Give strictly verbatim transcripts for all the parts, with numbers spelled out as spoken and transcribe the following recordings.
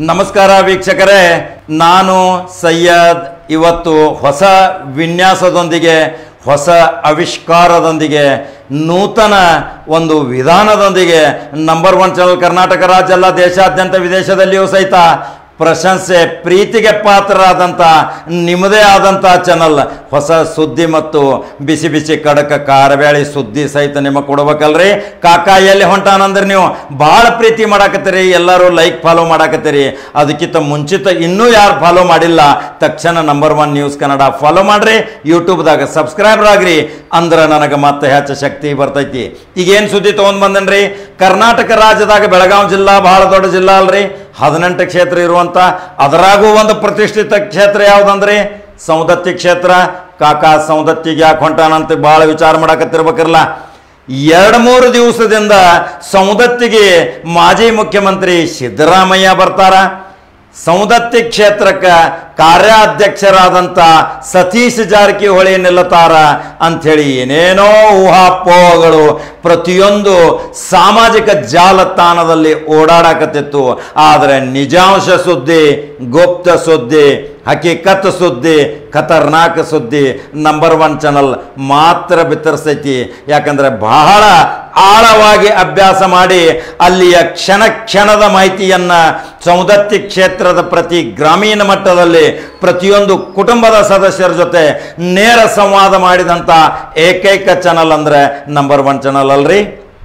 ನಮಸ್ಕಾರ ವೀಕ್ಷಕರೇ, ನಾನು ಸೈಯದ್ ಇವತ್ತು ಹೊಸ ವಿನ್ಯಾಸದೊಂದಿಗೆ ಹೊಸ ಆವಿಷ್ಕಾರದೊಂದಿಗೆ ನೂತನ ಒಂದು ವಿಧಾನದೊಂದಿಗೆ ನಂಬರ್ ಒನ್ ಚಾನಲ್ ಕರ್ನಾಟಕ ರಾಜ್ಯ ಅಲ್ಲ ದೇಶಾದ್ಯಂತ ವಿದೇಶದಲ್ಲಿಯೂ ಸಹಿತ ಪ್ರಶಂಸೆ ಪ್ರೀತಿಗೆ ಪಾತ್ರರಾದಂಥ ನಿಮ್ಮದೇ ಆದಂಥ ಚಾನಲ್ ಹೊಸ ಸುದ್ದಿ ಮತ್ತು ಬಿಸಿ ಬಿಸಿ ಕಡಕ ಕಾರಬ್ಯಾಳಿ ಸುದ್ದಿ ಸಹಿತ ನಿಮಗೆ ಕೊಡ್ಬೇಕಲ್ರಿ. ಕಾಕಾ ಎಲ್ಲಿ ಹೊಂಟಾನಂದ್ರೆ ನೀವು ಭಾಳ ಪ್ರೀತಿ ಮಾಡಾಕತ್ತೀರಿ, ಎಲ್ಲರೂ ಲೈಕ್ ಫಾಲೋ ಮಾಡಾಕತ್ತೀರಿ. ಅದಕ್ಕಿಂತ ಮುಂಚಿತ ಇನ್ನೂ ಯಾರು ಫಾಲೋ ಮಾಡಿಲ್ಲ ತಕ್ಷಣ number one news Kannada follow ಮಾಡ್ರಿ, ಯೂಟ್ಯೂಬ್ದಾಗ ಸಬ್ಸ್ಕ್ರೈಬರ್ ಆಗ್ರಿ, ಅಂದ್ರೆ ನನಗೆ ಮತ್ತೆ ಹೆಚ್ಚು ಶಕ್ತಿ ಬರ್ತೈತಿ. ಈಗೇನು ಸುದ್ದಿ ತೊಗೊಂಡು ಬಂದನ್ರಿ, ಕರ್ನಾಟಕ ರಾಜ್ಯದಾಗ ಬೆಳಗಾವಿ ಜಿಲ್ಲಾ ಬಹಳ ದೊಡ್ಡ ಜಿಲ್ಲಾ ಅಲ್ರಿ, ಹದಿನೆಂಟು ಕ್ಷೇತ್ರ ಇರುವಂತ ಅದರಾಗೂ ಒಂದು ಪ್ರತಿಷ್ಠಿತ ಕ್ಷೇತ್ರ ಯಾವುದಂದ್ರಿ ಸೌದತ್ತಿ ಕ್ಷೇತ್ರ. ಕಾಕಾ ಸೌದತ್ತಿಗೆ ಯಾಕೆ ಹೊಂಟಾನಂತ ಭಾಳ ವಿಚಾರ ಮಾಡಕತ್ತಿರ್ಬೇಕಿರಲ್ಲ. ಎರಡು ಮೂರು ದಿವಸದಿಂದ ಸೌದತ್ತಿಗೆ ಮಾಜಿ ಮುಖ್ಯಮಂತ್ರಿ ಸಿದ್ದರಾಮಯ್ಯ ಬರ್ತಾರ. ಸೌದತ್ತಿ ಕ್ಷೇತ್ರಕ್ಕೆ ಕಾರ್ಯಾಧ್ಯಕ್ಷರಾದಂಥ ಸತೀಶ್ ಜಾರಕಿಹೊಳಿ ನಿಲ್ಲತಾರ ಅಂಥೇಳಿ ಏನೇನೋ ಊಹಾಪೋಹಗಳು ಪ್ರತಿಯೊಂದು ಸಾಮಾಜಿಕ ಜಾಲತಾಣದಲ್ಲಿ ಓಡಾಡಕತ್ತಿತ್ತು. ಆದರೆ ನಿಜಾಂಶ ಸುದ್ದಿ, ಗುಪ್ತ ಸುದ್ದಿ, ಹಕೀಕತ್ ಸುದ್ದಿ, ಖತರ್ನಾಕ್ ಸುದ್ದಿ ನಂಬರ್ ಒನ್ ಚಾನಲ್ ಮಾತ್ರ ಬಿತ್ತರಿಸೈತಿ. ಯಾಕಂದರೆ ಬಹಳ ಆಳವಾಗಿ ಅಭ್ಯಾಸ ಮಾಡಿ ಅಲ್ಲಿಯ ಕ್ಷಣ ಕ್ಷಣದ ಮಾಹಿತಿಯನ್ನು ಸೌದತ್ತಿ ಕ್ಷೇತ್ರದ ಪ್ರತಿ ಗ್ರಾಮೀಣ ಮಟ್ಟದಲ್ಲಿ ಪ್ರತಿಯೊಂದು ಕುಟುಂಬದ ಸದಸ್ಯರ ಜೊತೆ ನೇರ ಸಂವಾದ ಮಾಡಿದಂಥ ಏಕೈಕ ಚಾನಲ್ ಅಂದರೆ ನಂಬರ್ ಒನ್ ಚಾನಲ್ ಅಲ್ರಿ.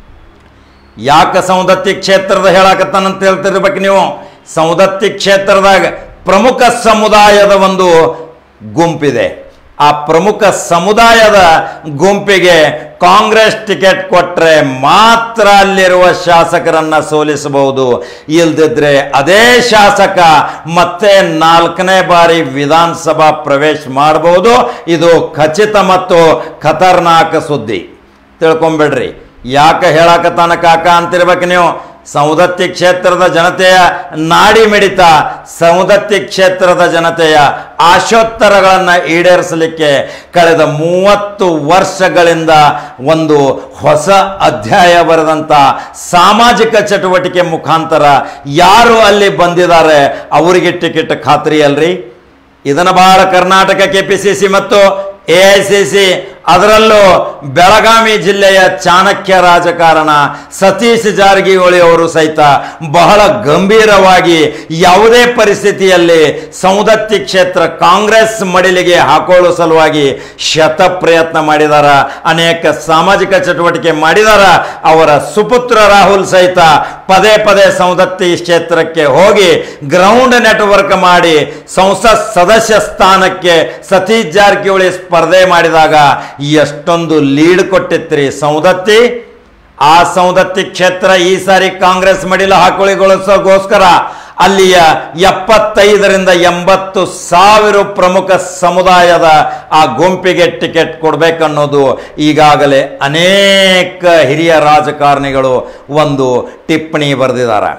ಯಾಕೆ ಸೌದತ್ತಿ ಕ್ಷೇತ್ರದ ಹೇಳಕತ್ತಾನಂತ ಹೇಳ್ತಿರ್ಬೇಕು ನೀವು. ಸೌದತ್ತಿ ಕ್ಷೇತ್ರದಾಗ ಪ್ರಮುಖ ಸಮುದಾಯದ ಒಂದು ಗುಂಪಿದೆ. ಆ ಪ್ರಮುಖ ಸಮುದಾಯದ ಗುಂಪಿಗೆ ಕಾಂಗ್ರೆಸ್ ಟಿಕೆಟ್ ಕೊಟ್ಟರೆ ಮಾತ್ರ ಅಲ್ಲಿರುವ ಶಾಸಕರನ್ನ ಸೋಲಿಸಬಹುದು. ಇಲ್ದಿದ್ರೆ ಅದೇ ಶಾಸಕ ಮತ್ತೆ ನಾಲ್ಕನೇ ಬಾರಿ ವಿಧಾನಸಭಾ ಪ್ರವೇಶ ಮಾಡಬಹುದು. ಇದು ಖಚಿತ ಮತ್ತು ಖತರ್ನಾಕ್ ಸುದ್ದಿ, ತಿಳ್ಕೊಂಬಿಡ್ರಿ. ಯಾಕೆ ಹೇಳಕತ್ತಾನ ಕಾಕ ಅಂತಿರ್ಬೇಕು ನೀವು. ಸೌದತ್ತಿ ಕ್ಷೇತ್ರದ ಜನತೆಯ ನಾಡಿ ಮಿಡಿತ, ಸೌದತ್ತಿ ಕ್ಷೇತ್ರದ ಜನತೆಯ ಆಶೋತ್ತರಗಳನ್ನು ಈಡೇರಿಸಲಿಕ್ಕೆ ಕಳೆದ ಮೂವತ್ತು ವರ್ಷಗಳಿಂದ ಒಂದು ಹೊಸ ಅಧ್ಯಾಯ ಬರೆದಂಥ ಸಾಮಾಜಿಕ ಚಟುವಟಿಕೆ ಮುಖಾಂತರ ಯಾರು ಅಲ್ಲಿ ಬಂದಿದ್ದಾರೆ ಅವರಿಗೆ ಟಿಕೆಟ್ ಖಾತ್ರಿ ಅಲ್ರಿ. ಇದನ್ನು ಬಹಳ Karnataka K P C C ಮತ್ತು ಎ ಐ ಸಿ ಸಿ ಅದರಲ್ಲೂ ಬೆಳಗಾವಿ ಜಿಲ್ಲೆಯ ಚಾಣಕ್ಯ ರಾಜಕಾರಣ ಸತೀಶ್ ಜಾರಕಿಹೊಳಿ ಅವರು ಸಹಿತ ಬಹಳ ಗಂಭೀರವಾಗಿ ಯಾವುದೇ ಪರಿಸ್ಥಿತಿಯಲ್ಲಿ ಸೌದತ್ತಿ ಕ್ಷೇತ್ರ ಕಾಂಗ್ರೆಸ್ ಮಡಿಲಿಗೆ ಹಾಕೊಳ್ಳುವ ಸಲುವಾಗಿ ಶತ ಪ್ರಯತ್ನ ಮಾಡಿದಾರ, ಅನೇಕ ಸಾಮಾಜಿಕ ಚಟುವಟಿಕೆ ಮಾಡಿದಾರ. ಅವರ ಸುಪುತ್ರ ರಾಹುಲ್ ಸಹಿತ ಪದೇ ಪದೇ ಸೌದತ್ತಿ ಕ್ಷೇತ್ರಕ್ಕೆ ಹೋಗಿ ಗ್ರೌಂಡ್ ನೆಟ್ವರ್ಕ್ ಮಾಡಿ ಸಂಸತ್ ಸದಸ್ಯ ಸ್ಥಾನಕ್ಕೆ ಸತೀಶ್ ಜಾರಕಿಹೊಳಿ ಸ್ಪರ್ಧೆ ಮಾಡಿದಾಗ ಎಷ್ಟೊಂದು ಲೀಡ್ ಕೊಟ್ಟಿತ್ರಿ ಸೌದತ್ತಿ. ಆ ಸೌದತ್ತಿ ಕ್ಷೇತ್ರ ಈ ಸಾರಿ ಕಾಂಗ್ರೆಸ್ ಮಡಿಲು ಹಾಕೊಳ್ಳಿಗೊಳಿಸೋಗೋಸ್ಕರ ಅಲ್ಲಿಯ ಎಪ್ಪತ್ತೈದರಿಂದ ಎಂಬತ್ತು ಸಾವಿರ ಪ್ರಮುಖ ಸಮುದಾಯದ ಆ ಗುಂಪಿಗೆ ಟಿಕೆಟ್ ಕೊಡಬೇಕನ್ನೋದು ಈಗಾಗಲೇ ಅನೇಕ ಹಿರಿಯ ರಾಜಕಾರಣಿಗಳು ಒಂದು ಟಿಪ್ಪಣಿ ಬರೆದಿದ್ದಾರೆ.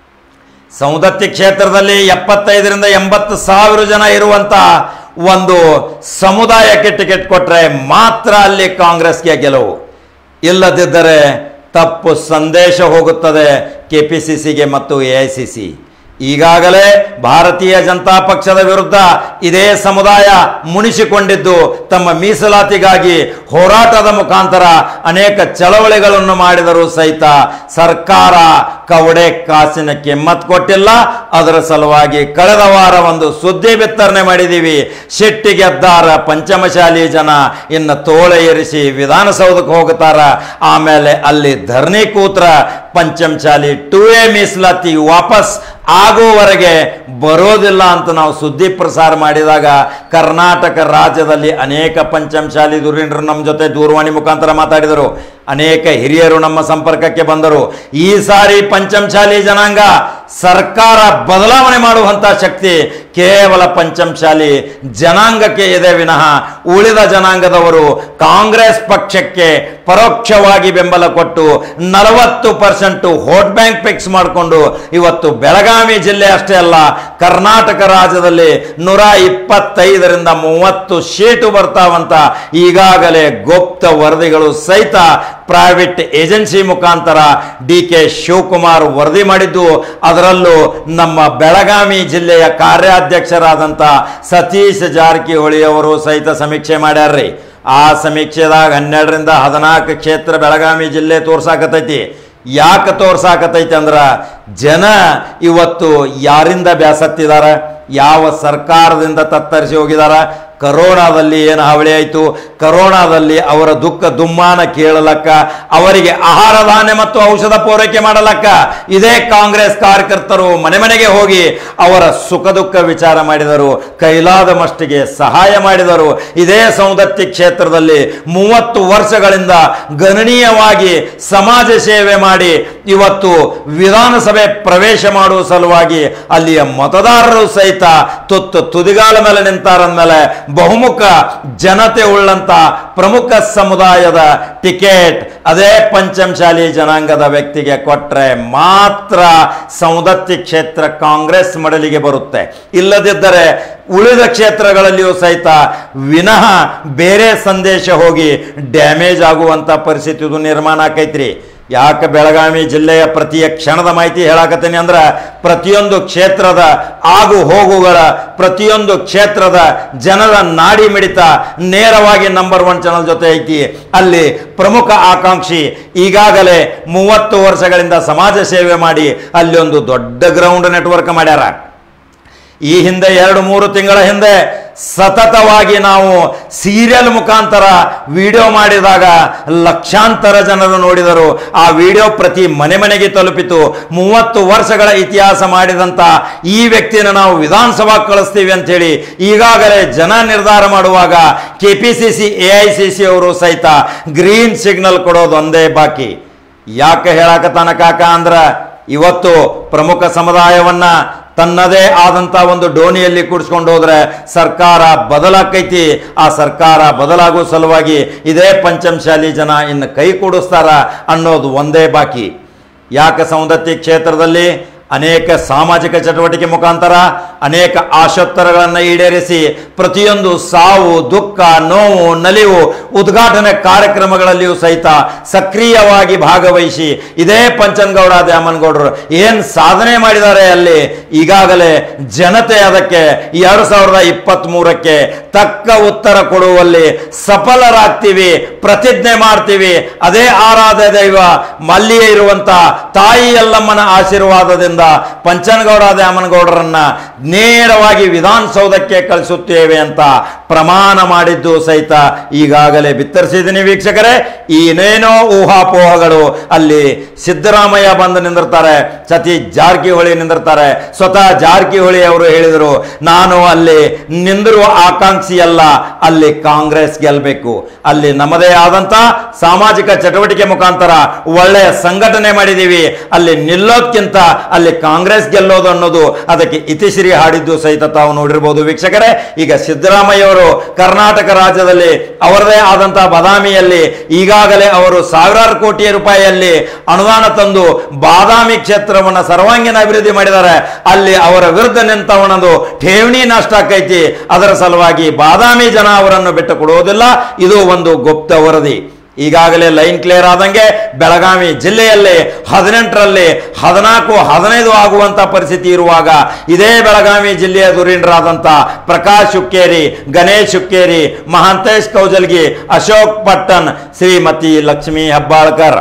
ಸೌದತ್ತಿ ಕ್ಷೇತ್ರದಲ್ಲಿ ಎಪ್ಪತ್ತೈದರಿಂದ ಎಂಬತ್ತು ಸಾವಿರ ಜನ ಇರುವಂತ ಒಂದು ಸಮುದಾಯಕ್ಕೆ ಟಿಕೆಟ್ ಕೊಟ್ಟರೆ ಮಾತ್ರ ಅಲ್ಲಿ ಕಾಂಗ್ರೆಸ್ಗೆ ಗೆಲುವು. ಇಲ್ಲದಿದ್ದರೆ ತಪ್ಪು ಸಂದೇಶ ಹೋಗುತ್ತದೆ ಕೆ ಪಿ ಸಿ ಸಿಗೆ ಮತ್ತು ಎ ಐ ಸಿ ಸಿ. ಈಗಾಗಲೇ ಭಾರತೀಯ ಜನತಾ ಪಕ್ಷದ ವಿರುದ್ಧ ಇದೇ ಸಮುದಾಯ ಮುನಿಸಿಕೊಂಡಿದ್ದು ತಮ್ಮ ಮೀಸಲಾತಿಗಾಗಿ ಹೋರಾಟದ ಮುಖಾಂತರ ಅನೇಕ ಚಳವಳಿಗಳನ್ನು ಮಾಡಿದರೂ ಸಹಿತ ಸರ್ಕಾರ ಕವಡೆ ಕಾಸಿನ ಕಿಮ್ಮತ್ ಕೊಟ್ಟಿಲ್ಲ. ಅದರ ಸಲುವಾಗಿ ಕಳೆದ ವಾರ ಒಂದು ಸುದ್ದಿ ಬಿತ್ತರಣೆ ಮಾಡಿದ್ದೀವಿ. ಸಿಟ್ಟಿಗೆದ್ದಾರ ಪಂಚಮಶಾಲಿ ಜನ ಇನ್ನು ತೋಳೆ ಏರಿಸಿ ವಿಧಾನಸೌಧಕ್ಕೆ ಹೋಗುತ್ತಾರ, ಆಮೇಲೆ ಅಲ್ಲಿ ಧರಣಿ ಕೂತ್ರ ಪಂಚಮಶಾಲಿ ಟೂ ಎ ಮೀಸಲಾತಿ ವಾಪಸ್ ಆಗುವವರೆಗೆ ಬರೋದಿಲ್ಲ ಅಂತ ನಾವು ಸುದ್ದಿ ಪ್ರಸಾರ ಮಾಡಿದಾಗ ಕರ್ನಾಟಕ ರಾಜ್ಯದಲ್ಲಿ ಅನೇಕ ಪಂಚಮಶಾಲಿ ಧುರೀಣರು ನಮ್ಮ ಜೊತೆ ದೂರವಾಣಿ ಮುಖಾಂತರ ಮಾತಾಡಿದರು. ಅನೇಕ ಹಿರಿಯರು ನಮ್ಮ ಸಂಪರ್ಕಕ್ಕೆ ಬಂದರು. ಈ ಸಾರಿ ಪಂಚಮಶಾಲಿ ಜನಾಂಗ ಸರ್ಕಾರ ಬದಲಾವಣೆ ಮಾಡುವಂಥ ಶಕ್ತಿ ಕೇವಲ ಪಂಚಮಶಾಲಿ ಜನಾಂಗಕ್ಕೆ ಇದೆ ವಿನಃ ಉಳಿದ ಜನಾಂಗದವರು ಕಾಂಗ್ರೆಸ್ ಪಕ್ಷಕ್ಕೆ ಪರೋಕ್ಷವಾಗಿ ಬೆಂಬಲ ಕೊಟ್ಟು ನಲವತ್ತು ಪರ್ಸೆಂಟ್ ವೋಟ್ ಬ್ಯಾಂಕ್ ಫಿಕ್ಸ್ ಮಾಡಿಕೊಂಡು ಇವತ್ತು ಬೆಳಗಾವಿ ಜಿಲ್ಲೆ ಅಷ್ಟೇ ಅಲ್ಲ ಕರ್ನಾಟಕ ರಾಜ್ಯದಲ್ಲಿ ನೂರ ಇಪ್ಪತ್ತೈದರಿಂದ ಮೂವತ್ತು ಸೀಟು ಬರ್ತಾವಂತ ಈಗಾಗಲೇ ಗುಪ್ತ ವರದಿಗಳು ಸಹಿತ ಪ್ರೈವೇಟ್ ಏಜೆನ್ಸಿ ಮುಖಾಂತರ ಡಿ ಕೆ ಶಿವಕುಮಾರ್ ವರದಿ ಮಾಡಿದ್ದು, ಅದರಲ್ಲೂ ನಮ್ಮ ಬೆಳಗಾವಿ ಜಿಲ್ಲೆಯ ಕಾರ್ಯಾಧ್ಯಕ್ಷರಾದಂಥ ಸತೀಶ್ ಜಾರಕಿಹೊಳಿ ಅವರು ಸಹಿತ ಸಮೀಕ್ಷೆ ಮಾಡ್ಯಾರ್ರಿ. ಆ ಸಮೀಕ್ಷೆದಾಗ ಹನ್ನೆರಡರಿಂದ ಹದಿನಾಲ್ಕು ಕ್ಷೇತ್ರ ಬೆಳಗಾವಿ ಜಿಲ್ಲೆ ತೋರ್ಸಾಕತೈತಿ. ಯಾಕೆ ತೋರ್ಸಾಕತೈತಿ ಅಂದ್ರೆ ಜನ ಇವತ್ತು ಯಾರಿಂದ ಬ್ಯಾಸತ್ತಿದಾರ, ಯಾವ ಸರ್ಕಾರದಿಂದ ತತ್ತರಿಸಿ ಹೋಗಿದಾರ, ಕರೋನಾದಲ್ಲಿ ಏನು ಹಾವಳಿ ಆಯಿತು, ಕರೋನಾದಲ್ಲಿ ಅವರ ದುಃಖ ದುಮ್ಮಾನ ಕೇಳಲಕ್ಕ, ಅವರಿಗೆ ಆಹಾರ ಧಾನ್ಯ ಮತ್ತು ಔಷಧ ಪೂರೈಕೆ ಮಾಡಲಕ್ಕ ಇದೇ ಕಾಂಗ್ರೆಸ್ ಕಾರ್ಯಕರ್ತರು ಮನೆ ಮನೆಗೆ ಹೋಗಿ ಅವರ ಸುಖ ದುಃಖ ವಿಚಾರ ಮಾಡಿದರು, ಕೈಲಾದ ಮಟ್ಟಿಗೆ ಸಹಾಯ ಮಾಡಿದರು. ಇದೇ ಸೌದತ್ತಿ ಕ್ಷೇತ್ರದಲ್ಲಿ ಮೂವತ್ತು ವರ್ಷಗಳಿಂದ ಗಣನೀಯವಾಗಿ ಸಮಾಜ ಸೇವೆ ಮಾಡಿ ಇವತ್ತು ವಿಧಾನಸಭೆ ಪ್ರವೇಶ ಮಾಡುವ ಸಲುವಾಗಿ ಅಲ್ಲಿಯ ಮತದಾರರು ಸಹಿತ ತುತ್ತು ತುದಿಗಾಲ ಮೇಲೆ ನಿಂತಾರಂದ್ಮೇಲೆ ಬಹುಮುಖ ಜನತೆ ಉಳ್ಳಂತ ಪ್ರಮುಖ ಸಮುದಾಯದ ಟಿಕೆಟ್ ಅದೇ ಪಂಚಮಶಾಲಿ ಜನಾಂಗದ ವ್ಯಕ್ತಿಗೆ ಕೊಟ್ರೆ ಮಾತ್ರ ಸೌದತ್ತಿ ಕ್ಷೇತ್ರ ಕಾಂಗ್ರೆಸ್ ಮಡಲಿಗೆ ಬರುತ್ತೆ. ಇಲ್ಲದಿದ್ದರೆ ಉಳಿದ ಕ್ಷೇತ್ರಗಳಲ್ಲಿಯೂ ಸಹಿತ ವಿನಃ ಬೇರೆ ಸಂದೇಶ ಹೋಗಿ ಡ್ಯಾಮೇಜ್ ಆಗುವಂತ ಪರಿಸ್ಥಿತಿ ನಿರ್ಮಾಣ ಆಕೈತ್ರಿ. ಯಾಕೆ ಬೆಳಗಾವಿ ಜಿಲ್ಲೆಯ ಪ್ರತಿ ಕ್ಷಣದ ಮಾಹಿತಿ ಹೇಳಾಕತ್ತೀನಿ ಅಂದ್ರೆ ಪ್ರತಿಯೊಂದು ಕ್ಷೇತ್ರದ ಆಗು ಹೋಗುಗಳ, ಪ್ರತಿಯೊಂದು ಕ್ಷೇತ್ರದ ಜನರ ನಾಡಿ ಮಿಡಿತ ನೇರವಾಗಿ ನಂಬರ್ ಒನ್ ಚಾನಲ್ ಜೊತೆ ಐತಿ. ಅಲ್ಲಿ ಪ್ರಮುಖ ಆಕಾಂಕ್ಷಿ ಈಗಾಗಲೇ ಮೂವತ್ತು ವರ್ಷಗಳಿಂದ ಸಮಾಜ ಸೇವೆ ಮಾಡಿ ಅಲ್ಲಿ ಒಂದು ದೊಡ್ಡ ಗ್ರೌಂಡ್ ನೆಟ್ವರ್ಕ್ ಮಾಡ್ಯಾರ. ಈ ಹಿಂದೆ ಎರಡು ಮೂರು ತಿಂಗಳ ಹಿಂದೆ ಸತತವಾಗಿ ನಾವು ಸೀರಿಯಲ್ ಮುಖಾಂತರ ವಿಡಿಯೋ ಮಾಡಿದಾಗ ಲಕ್ಷಾಂತರ ಜನರು ನೋಡಿದರು. ಆ ವಿಡಿಯೋ ಪ್ರತಿ ಮನೆ ಮನೆಗೆ ತಲುಪಿತು. ಮೂವತ್ತು ವರ್ಷಗಳ ಇತಿಹಾಸ ಮಾಡಿದಂಥ ಈ ವ್ಯಕ್ತಿಯನ್ನು ನಾವು ವಿಧಾನಸಭಾ ಕಳಿಸ್ತೀವಿ ಅಂತೇಳಿ ಈಗಾಗಲೇ ಜನ ನಿರ್ಧಾರ ಮಾಡುವಾಗ K P C C A I C C ಅವರು ಸಹಿತ ಗ್ರೀನ್ ಸಿಗ್ನಲ್ ಕೊಡೋದು ಒಂದೇ ಬಾಕಿ. ಯಾಕೆ ಹೇಳಕತ್ತಾನ ಕಾಕ ಅಂದ್ರೆ ಇವತ್ತು ಪ್ರಮುಖ ಸಮುದಾಯವನ್ನ ತನ್ನದೇ ಆದಂಥ ಒಂದು ಡೋಣಿಯಲ್ಲಿ ಕೂಡಿಸ್ಕೊಂಡು ಹೋದ್ರೆ ಸರ್ಕಾರ ಬದಲಾಕೈತಿ. ಆ ಸರ್ಕಾರ ಬದಲಾಗುವ ಸಲುವಾಗಿ ಇದೇ ಪಂಚಮಶಾಲಿ ಜನ ಇನ್ನು ಕೈ ಕೂಡಿಸ್ತಾರ ಅನ್ನೋದು ಒಂದೇ ಬಾಕಿ. ಯಾಕೆ ಸೌದತ್ತಿ ಕ್ಷೇತ್ರದಲ್ಲಿ ಅನೇಕ ಸಾಮಾಜಿಕ ಚಟುವಟಿಕೆ ಮುಖಾಂತರ ಅನೇಕ ಆಶೋತ್ತರಗಳನ್ನು ಈಡೇರಿಸಿ ಪ್ರತಿಯೊಂದು ಸಾವು ದುಃಖ ನೋವು ನಲಿವು ಉದ್ಘಾಟನೆ ಕಾರ್ಯಕ್ರಮಗಳಲ್ಲಿಯೂ ಸಹಿತ ಸಕ್ರಿಯವಾಗಿ ಭಾಗವಹಿಸಿ ಇದೇ ಪಂಚನಗೌಡ ದ್ಯಾಮನಗೌಡರು ಏನು ಸಾಧನೆ ಮಾಡಿದ್ದಾರೆ ಅಲ್ಲಿ ಈಗಾಗಲೇ ಜನತೆ ಅದಕ್ಕೆ ಎರಡು ಸಾವಿರದ ಇಪ್ಪತ್ತ್ ಮೂರಕ್ಕೆ ತಕ್ಕ ಉತ್ತರ ಕೊಡುವಲ್ಲಿ ಸಫಲರಾಗ್ತೀವಿ, ಪ್ರತಿಜ್ಞೆ ಮಾಡ್ತೀವಿ. ಅದೇ ಆರಾಧ್ಯ ದೈವ ಮಲ್ಲಿಯೇ ಇರುವಂತ ತಾಯಿ ಯಲ್ಲಮ್ಮನ ಆಶೀರ್ವಾದದಿಂದ ಪಂಚನಗೌಡ ದ್ಯಾಮನಗೌಡರನ್ನ ನೇರವಾಗಿ ವಿಧಾನಸೌಧಕ್ಕೆ ಕಳಿಸುತ್ತೇವೆ ಅಂತ ಪ್ರಮಾಣ ಮಾಡಿದ್ದು ಸಹಿತ ಈಗಾಗಲೇ ಬಿತ್ತರಿಸಿದ್ದೀನಿ ವೀಕ್ಷಕರೇ. ಏನೇನೋ ಊಹಾಪೋಹಗಳು ಅಲ್ಲಿ ಸಿದ್ದರಾಮಯ್ಯ ಬಂದು ನಿಂದಿರ್ತಾರೆ, ಸತೀಶ್ ಜಾರಕಿಹೊಳಿ ನಿಂದಿರ್ತಾರೆ. ಸ್ವತಃ ಜಾರಕಿಹೊಳಿ ಅವರು ಹೇಳಿದರು, ನಾನು ಅಲ್ಲಿ ನಿಂದಿರುವ ಆಕಾಂಕ್ಷಿ ಅಲ್ಲ, ಅಲ್ಲಿ ಕಾಂಗ್ರೆಸ್ ಗೆಲ್ಲಬೇಕು, ಅಲ್ಲಿ ನಮ್ಮದೇ ಆದಂತ ಸಾಮಾಜಿಕ ಚಟುವಟಿಕೆ ಮುಖಾಂತರ ಒಳ್ಳೆಯ ಸಂಘಟನೆ ಮಾಡಿದೀವಿ, ಅಲ್ಲಿ ನಿಲ್ಲೋದ್ಕಿಂತ ಅಲ್ಲಿ ಕಾಂಗ್ರೆಸ್ ಗೆಲ್ಲೋದು ಅನ್ನೋದು ಅದಕ್ಕೆ ಇತಿಶ್ರೀ ಹಾಡಿದ್ದು ಸಹಿತ ತಾವು ನೋಡಿರಬಹುದು ವೀಕ್ಷಕರೇ. ಈಗ ಸಿದ್ದರಾಮಯ್ಯ ಅವರು ಕರ್ನಾಟಕ ರಾಜ್ಯದಲ್ಲಿ ಅವರದೇ ಆದಂತಹ ಬಾದಾಮಿಯಲ್ಲಿ ಈಗಾಗಲೇ ಅವರು ಸಾವಿರಾರು ಕೋಟಿ ರೂಪಾಯಿಯಲ್ಲಿ ಅನುದಾನ ತಂದು ಬಾದಾಮಿ ಕ್ಷೇತ್ರವನ್ನು ಸರ್ವಾಂಗೀಣ ಅಭಿವೃದ್ಧಿ ಮಾಡಿದ್ದಾರೆ. ಅಲ್ಲಿ ಅವರ ವಿರುದ್ಧ ನಿಂತವನದು ಠೇವಣಿ ನಷ್ಟ ಆಕೈತಿ. ಅದರ ಸಲುವಾಗಿ ಬಾದಾಮಿ ಜನ ಅವರನ್ನು ಬಿಟ್ಟು ಕೊಡುವುದಿಲ್ಲ. ಇದು ಒಂದು ಗುಪ್ತ ವರದಿ. ಈಗಾಗಲೇ ಲೈನ್ ಕ್ಲಿಯರ್ ಆದಂಗೆ ಬೆಳಗಾವಿ ಜಿಲ್ಲೆಯಲ್ಲಿ ಹದಿನೆಂಟರಲ್ಲಿ ಹದಿನಾಲ್ಕು ಹದಿನೈದು ಆಗುವಂತ ಪರಿಸ್ಥಿತಿ ಇರುವಾಗ ಇದೇ ಬೆಳಗಾವಿ ಜಿಲ್ಲೆಯ ಧುರೀಣರಾದಂಥ ಪ್ರಕಾಶ್ ಹುಕ್ಕೇರಿ, ಗಣೇಶ್ ಹುಕ್ಕೇರಿ, ಮಹಾಂತೇಶ್ ಕೌಜಲ್ಗಿ, ಅಶೋಕ್ ಪಟ್ಟಣ್, ಶ್ರೀಮತಿ ಲಕ್ಷ್ಮೀ ಹೆಬ್ಬಾಳ್ಕರ್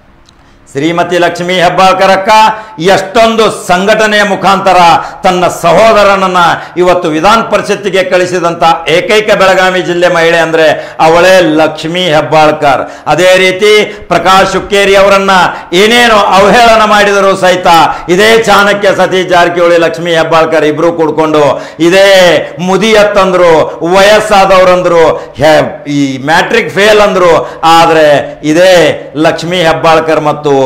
ಶ್ರೀಮತಿ ಲಕ್ಷ್ಮೀ ಹೆಬ್ಬಾಳ್ಕರ್ ಅಕ್ಕ ಎಷ್ಟೊಂದು ಸಂಘಟನೆಯ ಮುಖಾಂತರ ತನ್ನ ಸಹೋದರನನ್ನ ಇವತ್ತು ವಿಧಾನ ಪರಿಷತ್ತಿಗೆ ಕಳಿಸಿದಂತ ಏಕೈಕ ಬೆಳಗಾವಿ ಜಿಲ್ಲೆ ಮಹಿಳೆ ಅಂದ್ರೆ ಅವಳೇ ಲಕ್ಷ್ಮೀ ಹೆಬ್ಬಾಳ್ಕರ್. ಅದೇ ರೀತಿ ಪ್ರಕಾಶ್ ಹುಕ್ಕೇರಿ ಅವರನ್ನ ಏನೇನು ಅವಹೇಳನ ಮಾಡಿದರೂ ಸಹಿತ ಇದೇ ಚಾಣಕ್ಯ ಸತೀಶ್ ಜಾರಕಿಹೊಳಿ ಲಕ್ಷ್ಮೀ ಹೆಬ್ಬಾಳ್ಕರ್ ಇಬ್ರು ಕೂಡ್ಕೊಂಡು ಇದೇ ಮುದಿಯತ್ತಂದ್ರು, ವಯಸ್ಸಾದವರಂದ್ರು, ಈ ಮ್ಯಾಟ್ರಿಕ್ ಫೇಲ್ ಅಂದ್ರು. ಆದ್ರೆ ಇದೇ ಲಕ್ಷ್ಮೀ ಹೆಬ್ಬಾಳ್ಕರ್ ಮತ್ತು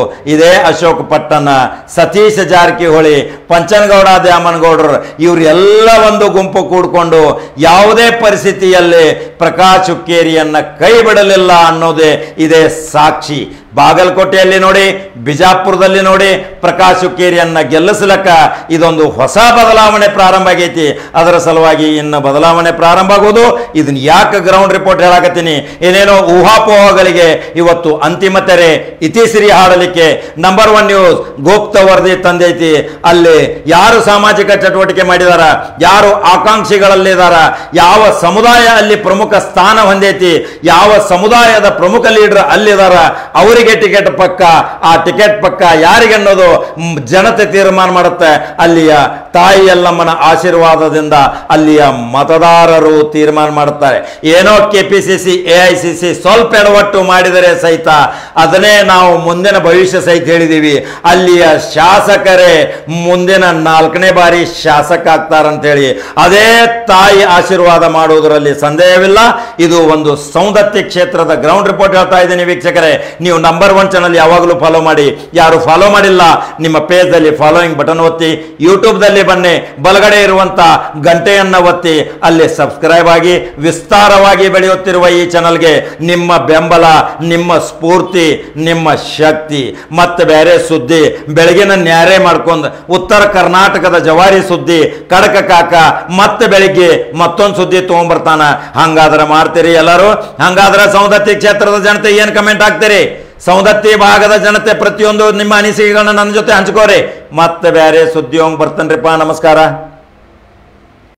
ಇದೇ ಅಶೋಕ್ ಪಟ್ಟಣ, ಸತೀಶ್ ಜಾರಕಿಹೊಳಿ, ಪಂಚನಗೌಡ ದ್ಯಾಮನಗೌಡರು ಇವರೆಲ್ಲ ಒಂದು ಗುಂಪು ಕೂಡಿಕೊಂಡು ಯಾವುದೇ ಪರಿಸ್ಥಿತಿಯಲ್ಲಿ ಪ್ರಕಾಶ್ ಹುಕ್ಕೇರಿಯನ್ನ ಕೈ ಬಿಡಲಿಲ್ಲ ಅನ್ನೋದೇ ಇದೇ ಸಾಕ್ಷಿ. ಬಾಗಲಕೋಟೆಯಲ್ಲಿ ನೋಡಿ, ಬಿಜಾಪುರದಲ್ಲಿ ನೋಡಿ, ಪ್ರಕಾಶ್ ಹುಕ್ಕೇರಿಯನ್ನ ಗೆಲ್ಲಿಸಲಕ್ಕ ಇದೊಂದು ಹೊಸ ಬದಲಾವಣೆ ಪ್ರಾರಂಭ ಆಗೈತಿ. ಅದರ ಸಲುವಾಗಿ ಇನ್ನು ಬದಲಾವಣೆ ಪ್ರಾರಂಭ ಆಗೋದು. ಇದನ್ನ ಯಾಕೆ ಗ್ರೌಂಡ್ ರಿಪೋರ್ಟ್ ಹೇಳಾಕತ್ತೀನಿ, ಏನೇನೋ ಊಹಾಪೋಹಗಳಿಗೆ ಇವತ್ತು ಅಂತಿಮ ತೆರೆ ಇತಿಶ್ರೀ ಹಾಡಲಿಕ್ಕೆ ನಂಬರ್ ಒನ್ ನ್ಯೂಸ್ ಗುಪ್ತ ವರದಿ ತಂದೈತಿ. ಅಲ್ಲಿ ಯಾರು ಸಾಮಾಜಿಕ ಚಟುವಟಿಕೆ ಮಾಡಿದಾರ, ಯಾರು ಆಕಾಂಕ್ಷಿಗಳಲ್ಲಿದಾರ, ಯಾವ ಸಮುದಾಯ ಅಲ್ಲಿ ಪ್ರಮುಖ ಸ್ಥಾನ ಹೊಂದೈತಿ, ಯಾವ ಸಮುದಾಯದ ಪ್ರಮುಖ ಲೀಡರ್ ಅಲ್ಲಿದಾರ, ಅವರಿಗೆ ಟಿಕೆಟ್ ಪಕ್ಕ, ಆ ಟಿಕೆಟ್ ಪಕ್ಕ ಯಾರಿಗೆ ಅನ್ನೋದು ಜನತೆ ತೀರ್ಮಾನ ಮಾಡುತ್ತೆ. ಅಲ್ಲಿಯ ತಾಯಿ ಯಲ್ಲಮ್ಮನ ಆಶೀರ್ವಾದದಿಂದ ಅಲ್ಲಿಯ ಮತದಾರರು ತೀರ್ಮಾನ ಮಾಡುತ್ತಾರೆ. ಏನೋ ಕೆಪಿಸಿಸಿ ಎಐಸಿಸಿ ಸ್ವಲ್ಪ ಎಡವಟ್ಟು ಮಾಡಿದರೆ ಸಹಿತ ಅದನ್ನೇ ನಾವು ಮುಂದಿನ ಭವಿಷ್ಯ ಸಹಿತ ಹೇಳಿದೀವಿ. ಅಲ್ಲಿಯ ಶಾಸಕರೇ ಮುಂದಿನ ನಾಲ್ಕನೇ ಬಾರಿ ಶಾಸಕ ಆಗ್ತಾರಂತೇಳಿ ಅದೇ ತಾಯಿ ಆಶೀರ್ವಾದ ಮಾಡುವುದರಲ್ಲಿ ಸಂದೇಹವಿಲ್ಲ. ಇದು ಒಂದು ಸೌಂದತ್ಯ ಕ್ಷೇತ್ರದ ಗ್ರೌಂಡ್ ರಿಪೋರ್ಟ್ ಹೇಳ್ತಾ ಇದ್ದೀನಿ ವೀಕ್ಷಕರೇ. ನೀವು ನಂಬರ್ ಒನ್ ಚಾನಲ್ ಯಾವಾಗಲೂ ಫಾಲೋ ಮಾಡಿ. ಯಾರು ಫಾಲೋ ಮಾಡಿಲ್ಲ ನಿಮ್ಮ ಪೇಜ್ದಲ್ಲಿ ಫಾಲೋಯಿಂಗ್ ಬಟನ್ ಒತ್ತಿ, ಯೂಟ್ಯೂಬ್ದಲ್ಲಿ ಬನ್ನಿ, ಬಲಗಡೆ ಇರುವಂತ ಗಂಟೆಯನ್ನ ಒತ್ತಿ, ಅಲ್ಲಿ ಸಬ್ಸ್ಕ್ರೈಬ್ ಆಗಿ. ವಿಸ್ತಾರವಾಗಿ ಬೆಳೆಯುತ್ತಿರುವ ಈ ಚಾನಲ್ಗೆ ನಿಮ್ಮ ಬೆಂಬಲ, ನಿಮ್ಮ ಸ್ಫೂರ್ತಿ, ನಿಮ್ಮ ಶಕ್ತಿ. ಮತ್ತೆ ಬೇರೆ ಸುದ್ದಿ ಬೆಳಗಿನ ನ್ಯಾರೆ ಮಾಡ್ಕೊಂಡು ಉತ್ತರ ಕರ್ನಾಟಕದ ಜವಾರಿ ಸುದ್ದಿ ಕಡಕ ಕಾಕ ಮತ್ತೆ ಬೆಳಿಗ್ಗೆ ಮತ್ತೊಂದು ಸುದ್ದಿ ತಗೊಂಡ್ಬರ್ತಾನ. ಹಂಗಾದ್ರೆ ಮಾಡ್ತೀರಿ ಎಲ್ಲರೂ? ಹಂಗಾದ್ರೆ ಸೌಂದತ್ಯ ಕ್ಷೇತ್ರದ ಜನತೆ ಏನ್ ಕಮೆಂಟ್ ಹಾಕ್ತೀರಿ? ಸೌಂದತ್ಯ ಭಾಗದ ಜನತೆ ಪ್ರತಿಯೊಂದು ನಿಮ್ಮ ಅನಿಸಿಕೆಗಳನ್ನ ನನ್ನ ಜೊತೆ ಹಂಚ್ಕೋರಿ. ಮತ್ತೆ ಬೇರೆ ಸುದ್ದಿ ಹೋಗಿ ಬರ್ತೇನ್ರಿಪ್ಪ. ನಮಸ್ಕಾರ.